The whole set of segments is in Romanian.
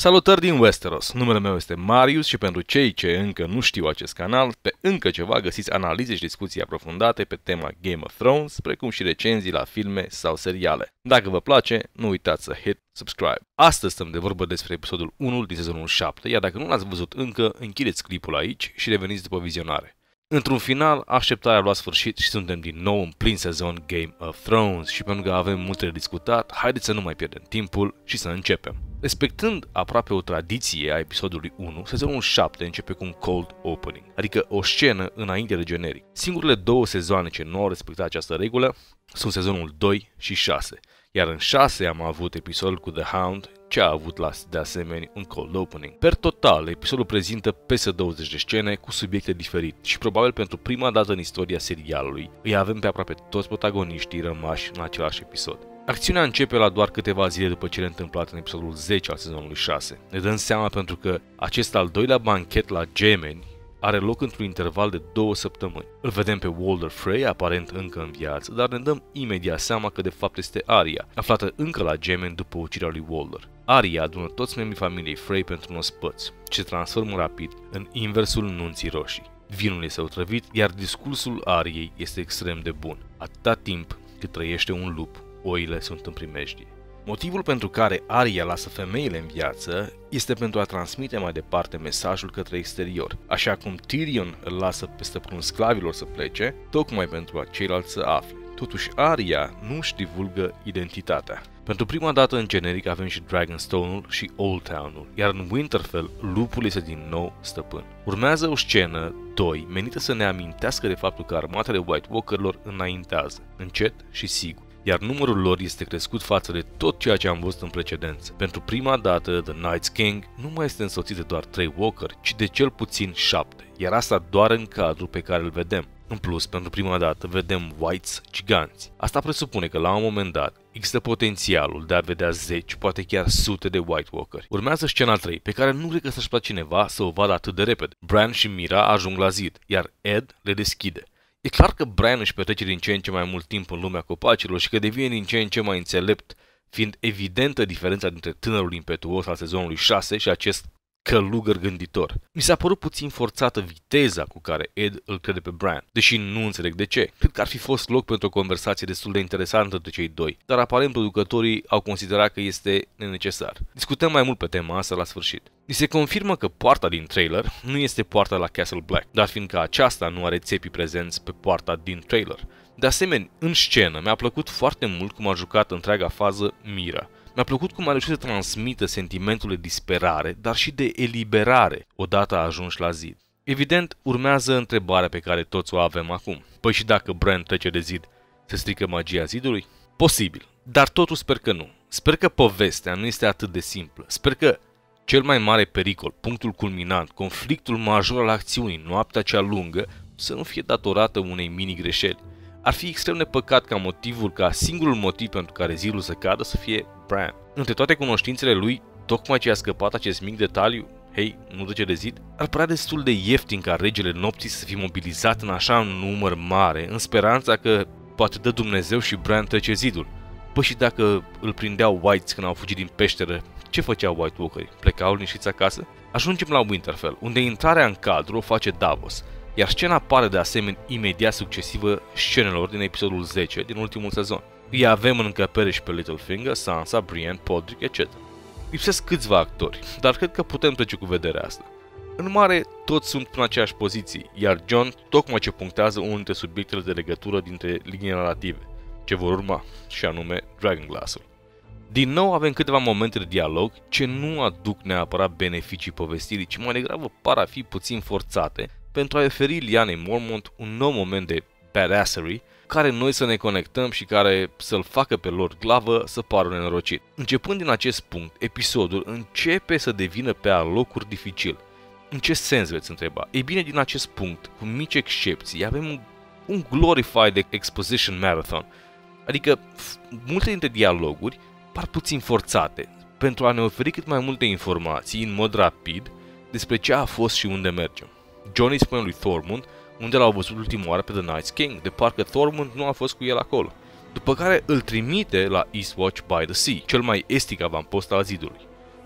Salutări din Westeros, numele meu este Marius și pentru cei ce încă nu știu acest canal, pe încă ceva găsiți analize și discuții aprofundate pe tema Game of Thrones, precum și recenzii la filme sau seriale. Dacă vă place, nu uitați să hit subscribe. Astăzi stăm de vorbă despre episodul 1 din sezonul 7, iar dacă nu l-ați văzut încă, închideți clipul aici și reveniți după vizionare. Într-un final, așteptarea a luat sfârșit și suntem din nou în plin sezon Game of Thrones și pentru că avem multe de discutat, haideți să nu mai pierdem timpul și să începem. Respectând aproape o tradiție a episodului 1, sezonul 7 începe cu un cold opening, adică o scenă înainte de generic. Singurele două sezoane ce nu au respectat această regulă sunt sezonul 2 și 6, iar în 6 am avut episodul cu The Hound, ce a avut de asemenea un cold opening. Per total, episodul prezintă peste 20 de scene cu subiecte diferite și probabil pentru prima dată în istoria serialului îi avem pe aproape toți protagoniștii rămași în același episod. Acțiunea începe la doar câteva zile după cele întâmplate în episodul 10 al sezonului 6. Ne dăm seama pentru că acest al doilea banchet la gemeni are loc într-un interval de 2 săptămâni. Îl vedem pe Walder Frey, aparent încă în viață, dar ne dăm imediat seama că de fapt este Arya, aflată încă la gemeni după uciderea lui Walder. Arya adună toți membrii familiei Frey pentru un ospăț, ce se transformă rapid în inversul nunții roșii. Vinul este otrăvit, iar discursul Aryei este extrem de bun. Atâta timp cât trăiește un lup, oile sunt în primejdie. Motivul pentru care Arya lasă femeile în viață este pentru a transmite mai departe mesajul către exterior, așa cum Tyrion îl lasă pe stăpânul sclavilor să plece, tocmai pentru a ceilalți să afle. Totuși Arya nu își divulgă identitatea. Pentru prima dată în generic avem și Dragonstone-ul și Old Town-ul, iar în Winterfell lupul este din nou stăpân. Urmează o scenă 2 menită să ne amintească de faptul că armatele White Walkerilor înaintează, încet și sigur, iar numărul lor este crescut față de tot ceea ce am văzut în precedență. Pentru prima dată, The Night's King nu mai este însoțit de doar 3 walkeri, ci de cel puțin 7, iar asta doar în cadrul pe care îl vedem. În plus, pentru prima dată, vedem whites giganți. Asta presupune că la un moment dat există potențialul de a vedea 10, poate chiar sute de White Walkeri. Urmează scena 3, pe care nu cred că s-aș place cineva să o vadă atât de repede. Bran și Mira ajung la zid, iar Ed le deschide. E clar că Bran își petrece din ce în ce mai mult timp în lumea copacilor și că devine din ce în ce mai înțelept, fiind evidentă diferența dintre tânărul impetuos al sezonului 6 și acest călugăr gânditor. Mi s-a părut puțin forțată viteza cu care Ed îl crede pe Bran, deși nu înțeleg de ce. Cred că ar fi fost loc pentru o conversație destul de interesantă între cei doi, dar aparent producătorii au considerat că este nenecesar. Discutăm mai mult pe tema asta la sfârșit. Ni se confirmă că poarta din trailer nu este poarta la Castle Black, dar fiindcă aceasta nu are țepii prezenți pe poarta din trailer. De asemenea, în scenă mi-a plăcut foarte mult cum a jucat întreaga fază Mira. Mi-a plăcut cum a reușit să transmită sentimentul de disperare, dar și de eliberare odată ajunși la zid. Evident, urmează întrebarea pe care toți o avem acum. Păi și dacă Bran trece de zid, se strică magia zidului? Posibil, dar totuși sper că nu. Sper că povestea nu este atât de simplă. Sper că cel mai mare pericol, punctul culminant, conflictul major al acțiunii, noaptea cea lungă, să nu fie datorată unei mini-greșeli. Ar fi extrem de păcat ca singurul motiv pentru care zidul să cadă să fie Bran. Între toate cunoștințele lui, tocmai ce a scăpat acest mic detaliu, hei, nu trece de zid, ar părea destul de ieftin ca regele nopții să fie mobilizat în așa un număr mare, în speranța că poate dă Dumnezeu și Bran trece zidul. Păi și dacă îl prindeau Whites când au fugit din peșteră, ce făceau White Walkerii? Plecau liniștiți acasă? Ajungem la Winterfell, unde intrarea în cadru o face Davos, iar scena pare de asemenea imediat succesivă scenelor din episodul 10 din ultimul sezon. Îi avem în încăpere și pe Littlefinger, Sansa, Brienne, Podrick, etc. Lipsesc câțiva actori, dar cred că putem trece cu vederea asta. În mare, toți sunt în aceeași poziție, iar Jon tocmai ce punctează unul dintre subiectele de legătură dintre linii narrative, ce vor urma, și anume Dragonglass-ul. Din nou avem câteva momente de dialog ce nu aduc neapărat beneficii povestirii, ci mai degrabă par a fi puțin forțate pentru a oferi Lyanei Mormont un nou moment de badassery, care noi să ne conectăm și care să-l facă pe Lord Glavă să pară nenorocit. Începând din acest punct, episodul începe să devină pe alocuri dificil. În ce sens veți întreba? Ei bine, din acest punct, cu mici excepții, avem un glorified exposition marathon, adică multe dintre dialoguri par puțin forțate, pentru a ne oferi cât mai multe informații în mod rapid despre ce a fost și unde mergem. Jon îi spune lui Tormund unde l-au văzut ultima oară pe The Night's King, de parcă Tormund nu a fost cu el acolo. După care îl trimite la Eastwatch by the Sea, cel mai estic avampost al zidului.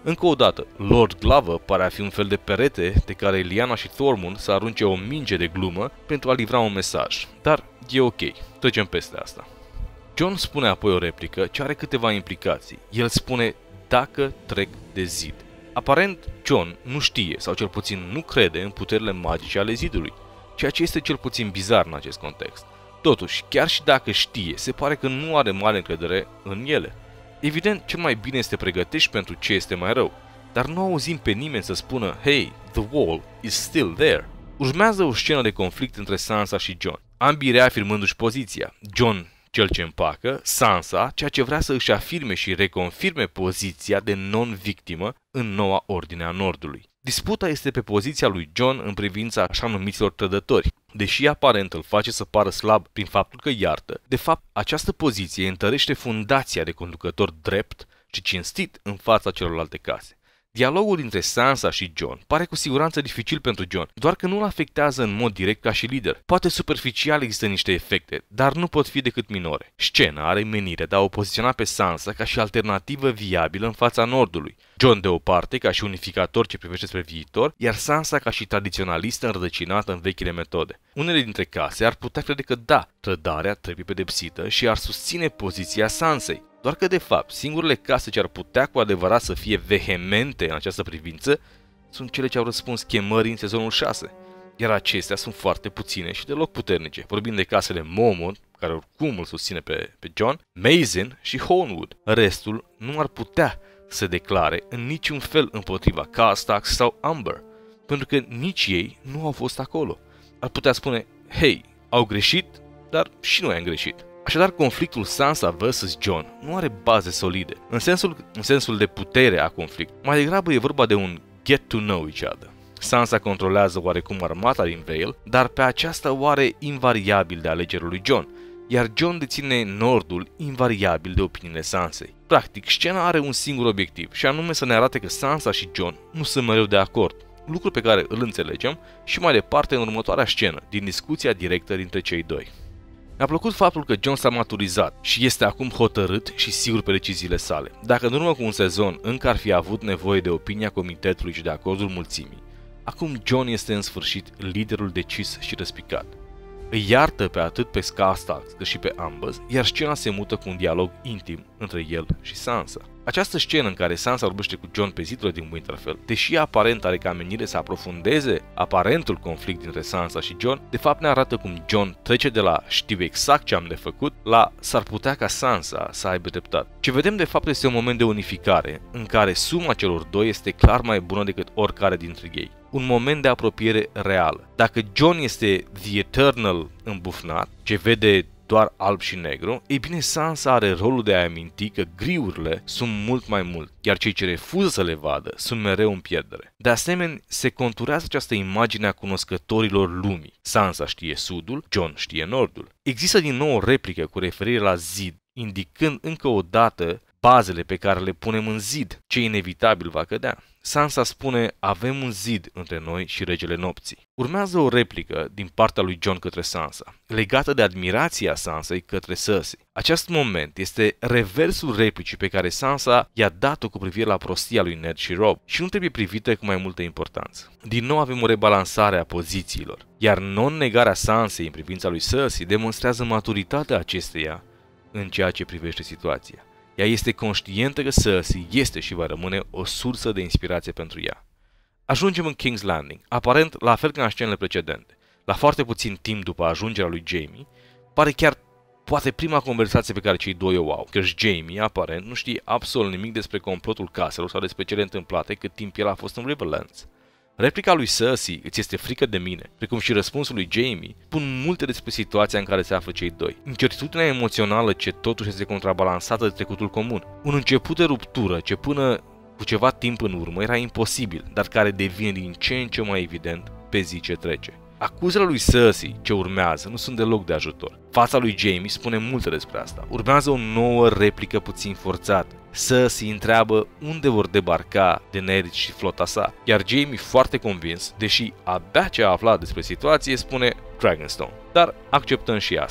Încă o dată, Lord Glover pare a fi un fel de perete de care Lyanna și Tormund să arunce o minge de glumă pentru a livra un mesaj, dar e ok, trecem peste asta. Jon spune apoi o replică ce are câteva implicații. El spune dacă trec de zid. Aparent, Jon nu știe, sau cel puțin nu crede în puterile magice ale zidului, ceea ce este cel puțin bizar în acest context. Totuși, chiar și dacă știe, se pare că nu are mare încredere în ele. Evident, cel mai bine este pregătești pentru ce este mai rău, dar nu auzim pe nimeni să spună "Hey, the wall is still there". Urmează o scenă de conflict între Sansa și Jon, ambii reafirmându-și poziția. Jon cel ce împacă, Sansa ceea ce vrea să își afirme și reconfirme poziția de non-victimă în noua ordine a Nordului. Disputa este pe poziția lui Jon în privința așa numiților trădători. Deși aparent îl face să pară slab prin faptul că iartă, de fapt această poziție întărește fundația de conducător drept și cinstit în fața celorlalte case. Dialogul dintre Sansa și Jon pare cu siguranță dificil pentru Jon, doar că nu-l afectează în mod direct ca și lider. Poate superficial există niște efecte, dar nu pot fi decât minore. Scena are menirea de a o poziționa pe Sansa ca și alternativă viabilă în fața Nordului. Jon de o parte ca și unificator ce privește spre viitor, iar Sansa ca și tradiționalistă înrădăcinată în vechile metode. Unele dintre case ar putea crede că da, trădarea trebuie pedepsită și ar susține poziția Sansei. Doar că, de fapt, singurele case ce ar putea cu adevărat să fie vehemente în această privință sunt cele ce au răspuns chemării în sezonul 6, iar acestea sunt foarte puține și deloc puternice, vorbind de casele Mormont, care oricum îl susține pe Jon, Mazin și Hornwood. Restul nu ar putea să se declare în niciun fel împotriva Castax sau Umber, pentru că nici ei nu au fost acolo. Ar putea spune, hei, au greșit, dar și noi am greșit. Așadar, conflictul Sansa vs. Jon nu are baze solide, în sensul de putere a conflictului. Mai degrabă e vorba de un get to know each other. Sansa controlează oarecum armata din Vale, dar pe aceasta o are invariabil de alegerea lui Jon, iar Jon deține Nordul invariabil de opiniile Sansei. Practic, scena are un singur obiectiv, și anume să ne arate că Sansa și Jon nu sunt mereu de acord, lucru pe care îl înțelegem și mai departe în următoarea scenă, din discuția directă dintre cei doi. Mi-a plăcut faptul că Jon s-a maturizat și este acum hotărât și sigur pe deciziile sale. Dacă în urmă cu un sezon încă ar fi avut nevoie de opinia comitetului și de acordul mulțimii, acum Jon este în sfârșit liderul decis și răspicat. Îi iartă pe atât pe Castax cât și pe ambăs, iar scena se mută cu un dialog intim între el și Sansa. Această scenă în care Sansa vorbește cu Jon pe zidurile din Winterfell, deși aparent are ca menire să aprofundeze aparentul conflict dintre Sansa și Jon, de fapt ne arată cum Jon trece de la știu exact ce am de făcut la s-ar putea ca Sansa să aibă dreptate. Ce vedem de fapt este un moment de unificare, în care suma celor doi este clar mai bună decât oricare dintre ei. Un moment de apropiere reală. Dacă Jon este The Eternal îmbufnat, ce vede doar alb și negru, ei bine, Sansa are rolul de a aminti că griurile sunt mult mai mult, iar cei ce refuză să le vadă sunt mereu în pierdere. De asemenea, se conturează această imagine a cunoscătorilor lumii. Sansa știe sudul, Jon știe nordul. Există din nou o replică cu referire la zid, indicând încă o dată bazele pe care le punem în zid, ce inevitabil va cădea. Sansa spune, avem un zid între noi și regele nopții. Urmează o replică din partea lui Jon către Sansa, legată de admirația Sansei către Cersei. Acest moment este reversul replicii pe care Sansa i-a dat-o cu privire la prostia lui Ned și Robb și nu trebuie privită cu mai multă importanță. Din nou avem o rebalansare a pozițiilor, iar non-negarea Sansei în privința lui Cersei demonstrează maturitatea acesteia în ceea ce privește situația. Ea este conștientă că Cersei este și va rămâne o sursă de inspirație pentru ea. Ajungem în King's Landing, aparent la fel ca în scenele precedente. La foarte puțin timp după ajungerea lui Jaime, pare chiar poate prima conversație pe care cei doi o au, căci Jaime, aparent, nu știe absolut nimic despre complotul caselor sau despre cele întâmplate cât timp el a fost în Riverlands. Replica lui Cersei, îți este frică de mine, precum și răspunsul lui Jaime, spun multe despre situația în care se află cei doi. Incertitudinea emoțională ce totuși este contrabalansată de trecutul comun. Un început de ruptură ce până cu ceva timp în urmă era imposibil, dar care devine din ce în ce mai evident pe zi ce trece. Acuzele lui Cersei ce urmează nu sunt deloc de ajutor. Fața lui Jaime spune multe despre asta. Urmează o nouă replică puțin forțată. Cersei întreabă unde vor debarca Daenerys și flota sa, iar Jaime, foarte convins, deși abia ce a aflat despre situație, spune Dragonstone. Dar acceptăm și asta.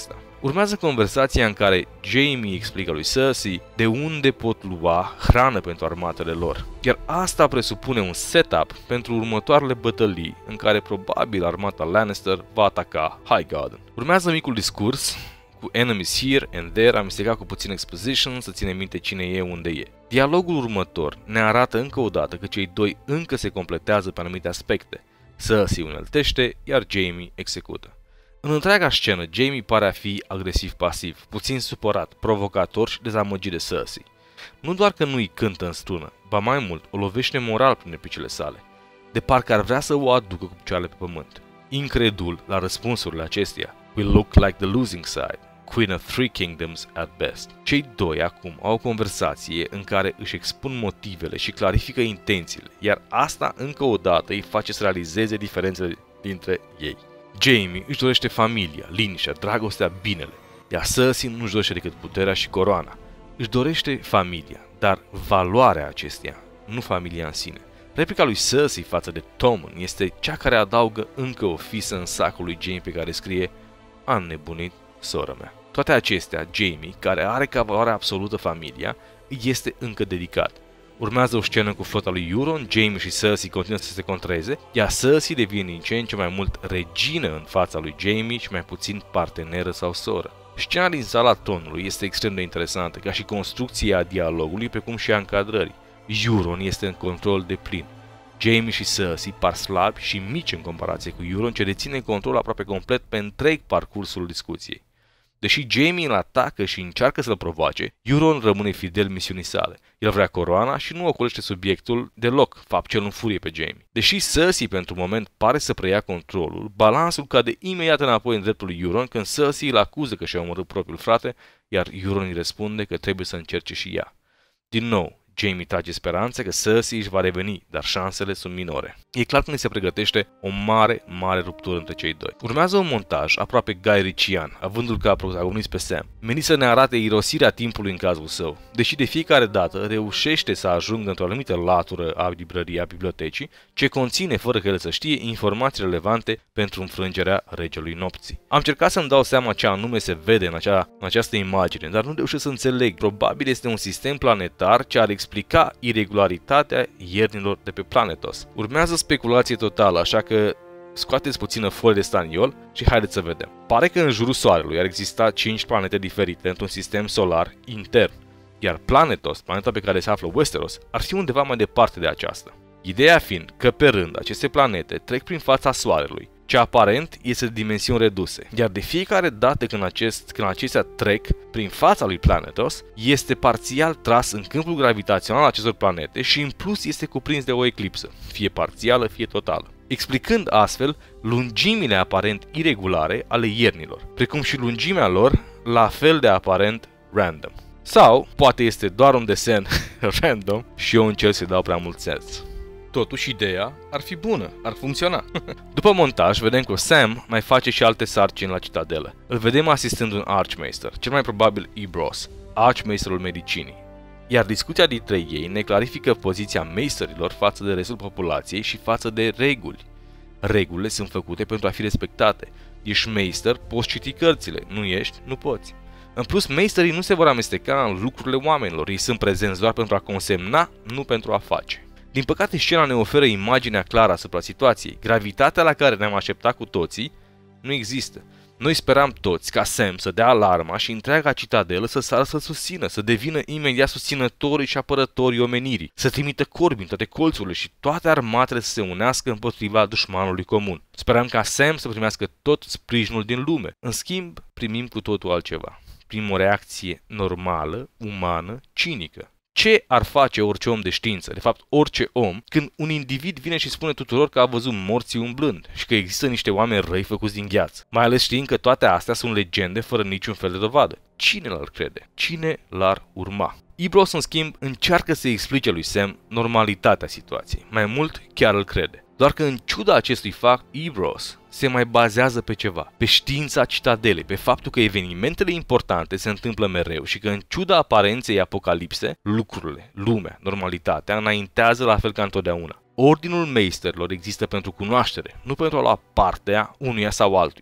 Urmează conversația în care Jamie explică lui Cersei de unde pot lua hrană pentru armatele lor, iar asta presupune un setup pentru următoarele bătălii în care probabil armata Lannister va ataca Highgarden. Urmează micul discurs cu enemies here and there, amestecat cu puțin exposition, să ținem minte cine e, unde e. Dialogul următor ne arată încă o dată că cei doi încă se completează pe anumite aspecte. Cersei uneltește, iar Jamie execută. În întreaga scenă, Jamie pare a fi agresiv-pasiv, puțin supărat, provocator și dezamăgit de Cersei. Nu doar că nu îi cântă în strună, ba mai mult, o lovește moral prin replicile sale, de parcă ar vrea să o aducă cu picioarele pe pământ. Incredul la răspunsurile acesteia. We look like the losing side, Queen of Three Kingdoms at best. Cei doi acum au o conversație în care își expun motivele și clarifică intențiile, iar asta încă o dată îi face să realizeze diferențele dintre ei. Jamie își dorește familia, liniștea, dragostea, binele, iar Cersei nu își dorește decât puterea și coroana. Își dorește familia, dar valoarea acesteia, nu familia în sine. Replica lui Cersei față de Tommen este cea care adaugă încă o fisă în sacul lui Jamie pe care scrie "Am nebunit, soră mea". Toate acestea, Jamie, care are ca valoare absolută familia, îi este încă dedicat. Urmează o scenă cu flota lui Euron, Jamie și Cersei continuă să se contreze, iar Cersei devine din ce în ce mai mult regină în fața lui Jamie și mai puțin parteneră sau soră. Scena din sala tronului este extrem de interesantă, ca și construcția dialogului, precum și a încadrării. Euron este în control de plin. Jamie și Cersei par slabi și mici în comparație cu Euron, ce deține control aproape complet pe întreg parcursul discuției. Deși Jamie îl atacă și încearcă să-l provoace, Euron rămâne fidel misiunii sale. El vrea coroana și nu ocolește subiectul deloc, fapt ce îl înfurie pe Jamie. Deși Cersei pentru moment pare să preia controlul, balansul cade imediat înapoi în dreptul lui Euron când Cersei îl acuză că și-a omorât propriul frate, iar Euron îi răspunde că trebuie să încerce și ea. Din nou, Jamie trage speranțe că Cersei își va reveni, dar șansele sunt minore. E clar că ni se pregătește o mare ruptură între cei doi. Urmează un montaj aproape Guy Ritchian, avându-l ca protagonist pe Sam, menit să ne arate irosirea timpului în cazul său, deși de fiecare dată reușește să ajungă într-o anumită latură a librăriei, a bibliotecii, ce conține, fără că el să știe, informații relevante pentru înfrângerea regelui nopții. Am încercat să-mi dau seama ce anume se vede în această imagine, dar nu reușesc să înțeleg. Probabil este un sistem planetar ce ar explica irregularitatea iernilor de pe Planetos. Urmează speculație totală, așa că scoateți puțină folie de staniol și haideți să vedem. Pare că în jurul Soarelui ar exista 5 planete diferite într-un sistem solar intern, iar Planetos, planeta pe care se află Westeros, ar fi undeva mai departe de aceasta. Ideea fiind că pe rând aceste planete trec prin fața Soarelui, ce aparent este de dimensiuni reduse, iar de fiecare dată când acestea trec prin fața lui Planetos, este parțial tras în câmpul gravitațional al acestor planete și în plus este cuprins de o eclipsă, fie parțială, fie totală, explicând astfel lungimile aparent iregulare ale iernilor, precum și lungimea lor la fel de aparent random. Sau poate este doar un desen random și eu încerc să-i dau prea mult sens. Totuși, ideea ar fi bună, ar funcționa. După montaj, vedem că Sam mai face și alte sarcini la citadelă. Îl vedem asistând un Archmaester, cel mai probabil Ebrose, Archmaesterul medicinii. Iar discuția dintre ei ne clarifică poziția meisterilor față de restul populației și față de reguli. Regulile sunt făcute pentru a fi respectate. Ești meister, poți citi cărțile, nu ești, nu poți. În plus, meisterii nu se vor amesteca în lucrurile oamenilor, ei sunt prezenți doar pentru a consemna, nu pentru a face. Din păcate, scena ne oferă imaginea clară asupra situației. Gravitatea la care ne-am așteptat cu toții nu există. Noi speram toți ca Sam să dea alarma și întreaga citadelă să sară să susțină, să devină imediat susținătorii și apărătorii omenirii, să trimită corbi în toate colțurile și toate armatele să se unească împotriva dușmanului comun. Speram ca Sam să primească tot sprijinul din lume. În schimb, primim cu totul altceva. Primim o reacție normală, umană, cinică. Ce ar face orice om de știință, de fapt orice om, când un individ vine și spune tuturor că a văzut morții umblând și că există niște oameni răi făcuți din gheață, mai ales știind că toate astea sunt legende fără niciun fel de dovadă? Cine l-ar crede? Cine l-ar urma? Ebrose, în schimb, încearcă să explice lui Sam normalitatea situației. Mai mult, chiar îl crede. Doar că în ciuda acestui fapt, Ebrose se mai bazează pe ceva, pe știința citadelei, pe faptul că evenimentele importante se întâmplă mereu și că în ciuda aparenței apocalipse, lucrurile, lumea, normalitatea înaintează la fel ca întotdeauna. Ordinul meisterilor există pentru cunoaștere, nu pentru a lua partea unuia sau altuia.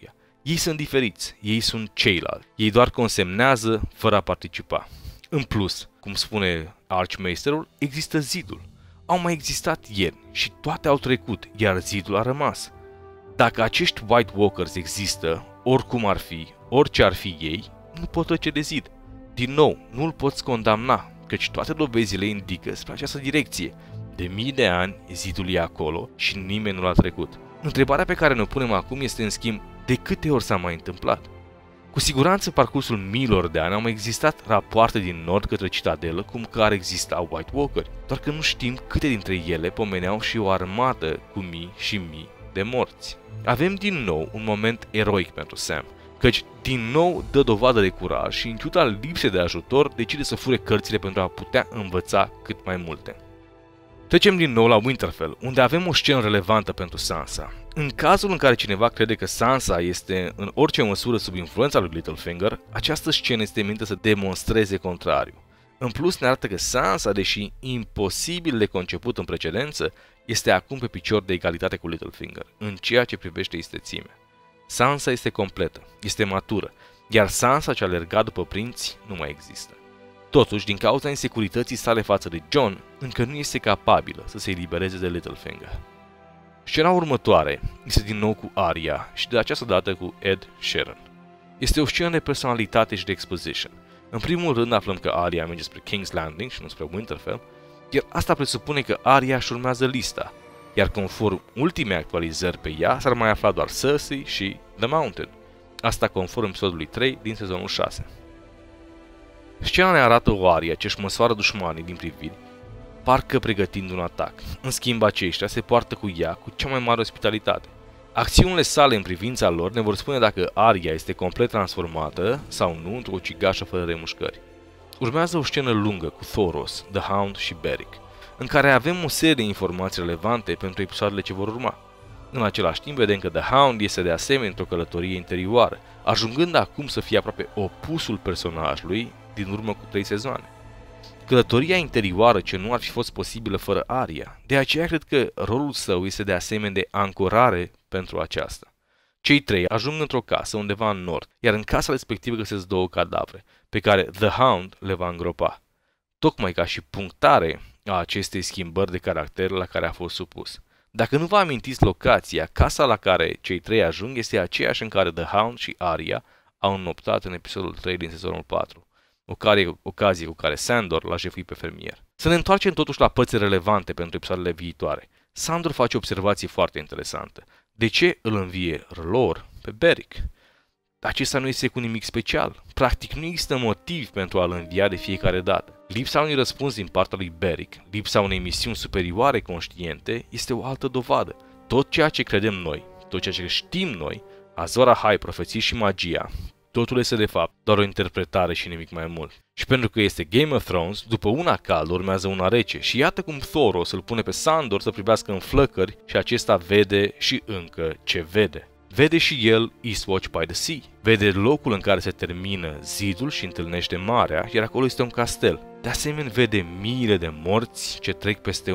Ei sunt diferiți, ei sunt ceilalți, ei doar consemnează fără a participa. În plus, cum spune Archmeisterul, există zidul. Au mai existat ieri și toate au trecut, iar zidul a rămas. Dacă acești White Walkers există, oricum ar fi, orice ar fi ei, nu pot trece de zid. Din nou, nu îl poți condamna, căci toate dovezile indică spre această direcție. De mii de ani, zidul e acolo și nimeni nu l-a trecut. Întrebarea pe care ne-o punem acum este, în schimb, de câte ori s-a mai întâmplat? Cu siguranță, parcursul miilor de ani au mai existat rapoarte din nord către citadelă cum că ar exista White Walkeri, doar că nu știm câte dintre ele pomeneau și o armată cu mii și mii de morți. Avem din nou un moment eroic pentru Sam, căci din nou dă dovadă de curaj și, în ciuda lipsei de ajutor, decide să fure cărțile pentru a putea învăța cât mai multe. Trecem din nou la Winterfell, unde avem o scenă relevantă pentru Sansa. În cazul în care cineva crede că Sansa este în orice măsură sub influența lui Littlefinger, această scenă este menită să demonstreze contrariul. În plus, ne arată că Sansa, deși imposibil de conceput în precedență, este acum pe picior de egalitate cu Littlefinger, în ceea ce privește istețimea. Sansa este completă, este matură, iar Sansa ce a alergat după prinți nu mai există. Totuși, din cauza insecurității sale față de Jon, încă nu este capabilă să se elibereze de Littlefinger. Scena următoare este din nou cu Arya și de această dată cu Ed Sheeran. Este o scenă de personalitate și de exposition. În primul rând aflăm că Arya merge spre King's Landing și nu spre Winterfell, iar asta presupune că Arya își urmează lista, iar conform ultimei actualizări pe ea s-ar mai afla doar Cersei și The Mountain. Asta conform episodului 3 din sezonul 6. Scena ne arată o Arya ce își măsoară dușmanii din priviri, parcă pregătind un atac. În schimb, aceștia se poartă cu ea cu cea mai mare ospitalitate. Acțiunile sale în privința lor ne vor spune dacă Arya este complet transformată sau nu într-o ucigașă fără remușcări. Urmează o scenă lungă cu Thoros, The Hound și Beric, în care avem o serie de informații relevante pentru episoadele ce vor urma. În același timp vedem că The Hound este de asemenea într-o călătorie interioară, ajungând acum să fie aproape opusul personajului din urmă cu 3 sezoane. Călătoria interioară ce nu ar fi fost posibilă fără Arya, de aceea cred că rolul său este de asemenea de ancorare pentru aceasta. Cei trei ajung într-o casă undeva în nord, iar în casa respectivă găsesc 2 cadavre, pe care The Hound le va îngropa, tocmai ca și punctare a acestei schimbări de caracter la care a fost supus. Dacă nu vă amintiți locația, casa la care cei trei ajung este aceeași în care The Hound și Arya au înnoptat în episodul 3 din sezonul 4. Ocazie cu care Sandor l-a jefuit pe fermier. Să ne întoarcem totuși la părți relevante pentru episoadele viitoare. Sandor face o observație foarte interesantă. De ce îl învie lor pe Beric? Acesta nu este cu nimic special. Practic nu există motiv pentru a-l învia de fiecare dată. Lipsa unui răspuns din partea lui Beric, lipsa unei misiuni superioare conștiente, este o altă dovadă. Tot ceea ce credem noi, tot ceea ce știm noi, Azor Ahai, profeții și magia, totul este de fapt doar o interpretare și nimic mai mult. Și pentru că este Game of Thrones, după una caldă urmează una rece și iată cum Thoros îl pune pe Sandor să privească în flăcări și acesta vede și încă ce vede. Vede și el Eastwatch by the Sea. Vede locul în care se termină zidul și întâlnește marea, iar acolo este un castel. De asemenea vede miile de morți ce trec peste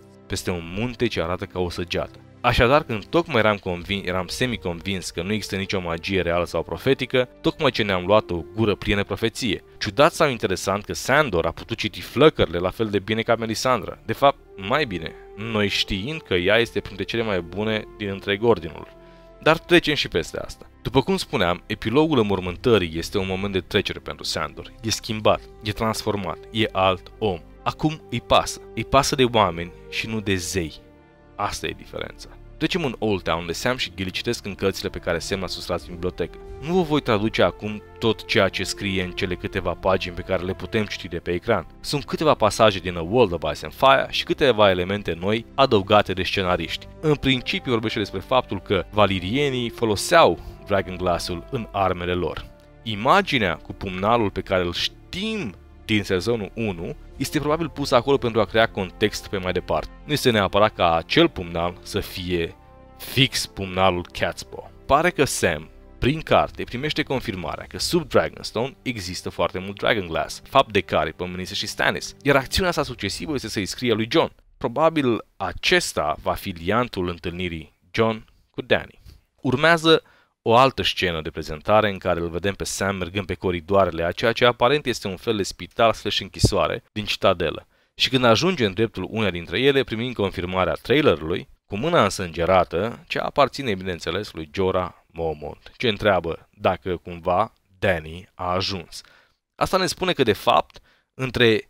un munte ce arată ca o săgeată. Așadar, când tocmai eram semi-convins că nu există nicio magie reală sau profetică, tocmai ce ne-am luat o gură plină profeție. Ciudat sau interesant că Sandor a putut citi flăcările la fel de bine ca Melisandra. De fapt, mai bine, noi știind că ea este printre cele mai bune din întreg ordinul. Dar trecem și peste asta. După cum spuneam, epilogul înmormântării este un moment de trecere pentru Sandor. E schimbat, e transformat, e alt om. Acum îi pasă. Îi pasă de oameni și nu de zei. Asta e diferența. Trecem în Old Town, unde Sam și Gilly citesc în cărțile pe care Sam l-a sustras din bibliotecă. Nu vă voi traduce acum tot ceea ce scrie în cele câteva pagini pe care le putem citi de pe ecran. Sunt câteva pasaje din A World of Ice and Fire și câteva elemente noi adăugate de scenariști. În principiu vorbește despre faptul că valirienii foloseau Dragonglass-ul în armele lor. Imaginea cu pumnalul pe care îl știm din sezonul 1 este probabil pusă acolo pentru a crea context pe mai departe. Nu este neapărat ca acel pumnal să fie fix pumnalul Catspaw. Pare că Sam, prin carte, primește confirmarea că sub Dragonstone există foarte mult Dragonglass, fapt de care pomenise și Stannis, iar acțiunea sa succesivă este să-i scrie lui Jon. Probabil acesta va fi liantul întâlnirii Jon cu Dany. Urmează o altă scenă de prezentare în care îl vedem pe Sam mergând pe coridoarele a ceea ce aparent este un fel de spital / închisoare din citadelă. Și când ajunge în dreptul uneia dintre ele, primim confirmarea trailerului, cu mâna însângerată, ce aparține, bineînțeles, lui Jorah Mormont, ce întreabă dacă cumva Dany a ajuns. Asta ne spune că, de fapt, între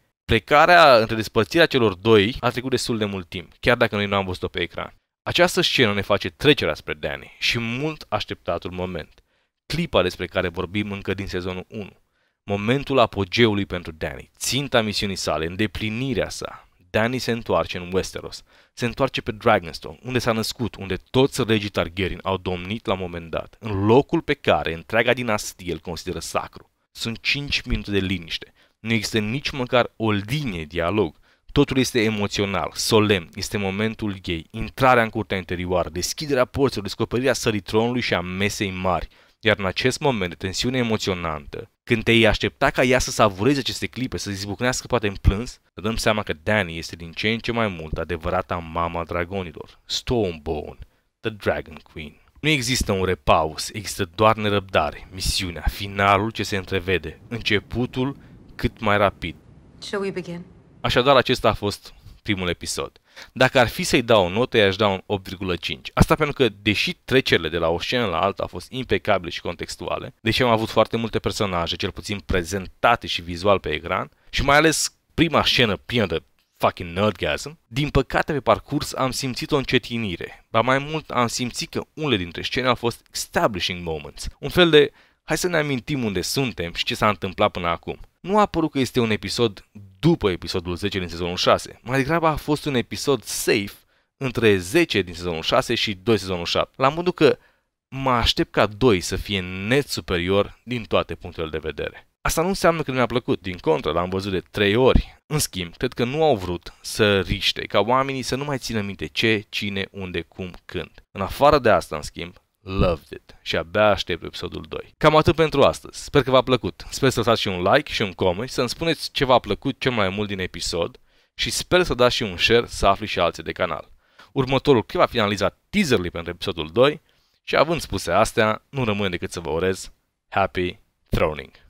despărțirea celor doi a trecut destul de mult timp, chiar dacă noi nu am văzut-o pe ecran. Această scenă ne face trecerea spre Dany și mult așteptatul moment. Clipa despre care vorbim încă din sezonul 1. Momentul apogeului pentru Dany, ținta misiunii sale, îndeplinirea sa. Dany se întoarce în Westeros, se întoarce pe Dragonstone, unde s-a născut, unde toți regii Targaryen au domnit la un moment dat, în locul pe care întreaga dinastie îl consideră sacru. Sunt 5 minute de liniște. Nu există nici măcar o linie dialog. Totul este emoțional, solemn, este momentul ei, intrarea în curtea interioară, deschiderea porților, descoperirea sării tronului și a mesei mari. Iar în acest moment de tensiune emoționantă, când te-ai aștepta ca ea să savureze aceste clipe, să izbucnească poate în plâns, ne dăm seama că Dany este din ce în ce mai mult adevărata mama dragonilor, Stormborn, The Dragon Queen. Nu există un repaus, există doar nerăbdare, misiunea, finalul ce se întrevede, începutul cât mai rapid. Shall we begin? Așadar, acesta a fost primul episod. Dacă ar fi să-i dau o notă, i-aș da un 8,5. Asta pentru că, deși trecerile de la o scenă la alta au fost impecabile și contextuale, deși am avut foarte multe personaje, cel puțin prezentate și vizual pe ecran, și mai ales prima scenă plină de fucking nerdgasm, din păcate pe parcurs am simțit o încetinire. Ba mai mult am simțit că unele dintre scene au fost establishing moments, un fel de hai să ne amintim unde suntem și ce s-a întâmplat până acum. Nu a părut că este un episod după episodul 10 din sezonul 6, mai degrabă a fost un episod safe între 10 din sezonul 6 și 2 sezonul 7, la modul că mă aștept ca 2 să fie net superior din toate punctele de vedere. Asta nu înseamnă că nu mi-a plăcut, din contră, l-am văzut de 3 ori. În schimb, cred că nu au vrut să riște, ca oamenii să nu mai țină minte ce, cine, unde, cum, când. În afară de asta, în schimb, loved it și abia aștept episodul 2. Cam atât pentru astăzi. Sper că v-a plăcut. Sper să lăsați și un like și un comment, să-mi spuneți ce v-a plăcut cel mai mult din episod și sper să dați și un share să afli și alții de canal. Următorul clip va finaliza teaserul pentru episodul 2 și având spuse astea, nu rămâne decât să vă urez Happy Throning.